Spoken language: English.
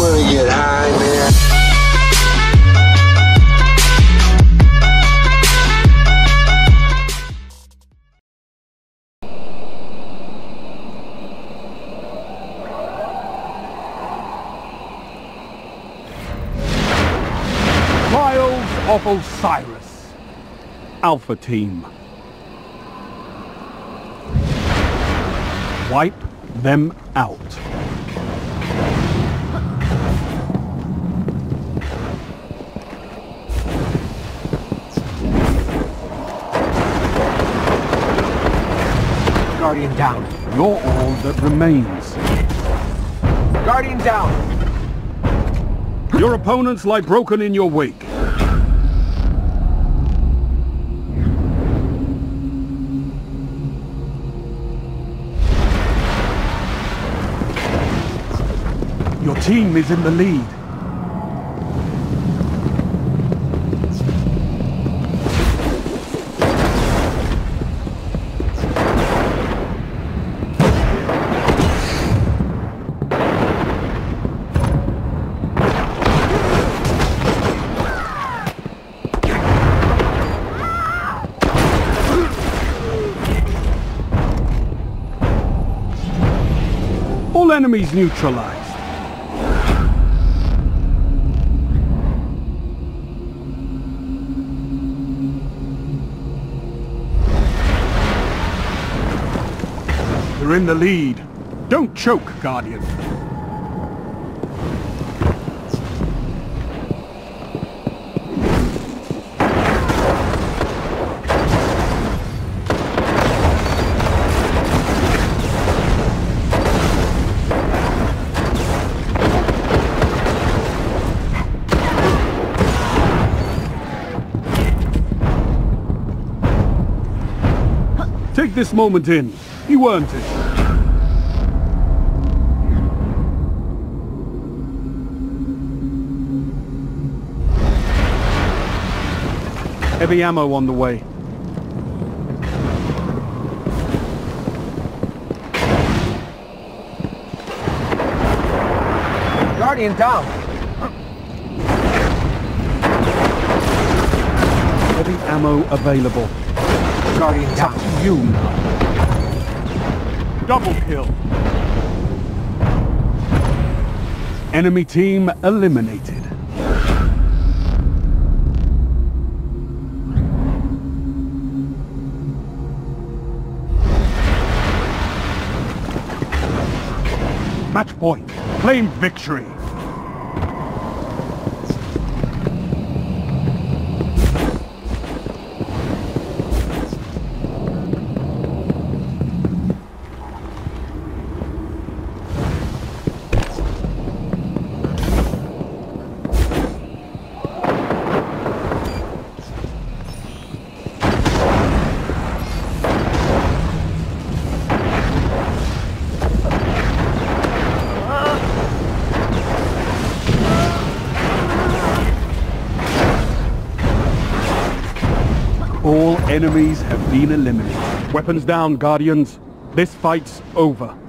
wanna get high, man. Trials of Osiris. Alpha Team. Wipe them out. Guardian down. You're all that remains. Guardian down. Your opponents lie broken in your wake. Your team is in the lead. All enemies neutralized. You're in the lead. Don't choke, Guardian. Take this moment in. You earned it. Heavy ammo on the way. Guardian down. Heavy ammo available. Guardian down. You now. Double kill. Enemy team eliminated. Match point. Claim victory. All enemies have been eliminated. Weapons down, Guardians. This fight's over.